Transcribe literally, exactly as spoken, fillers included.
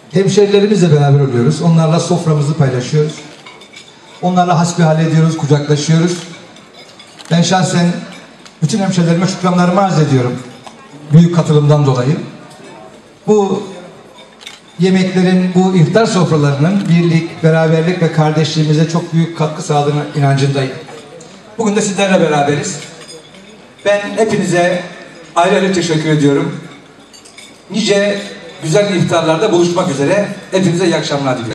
hemşerilerimizle beraber oluyoruz. Onlarla soframızı paylaşıyoruz. Onlarla hasbihal ediyoruz, kucaklaşıyoruz. Ben şahsen bütün hemşerilerime şükranlarımı arz ediyorum. Büyük katılımdan dolayı. Bu yemeklerin, bu iftar sofralarının birlik, beraberlik ve kardeşliğimize çok büyük katkı sağladığına inancındayım. Bugün de sizlerle beraberiz. Ben hepinize ayrı ayrı teşekkür ediyorum. Nice güzel iftarlarda buluşmak üzere. Hepinize iyi akşamlar diliyorum.